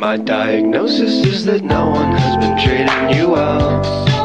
My diagnosis is that no one has been treating you well.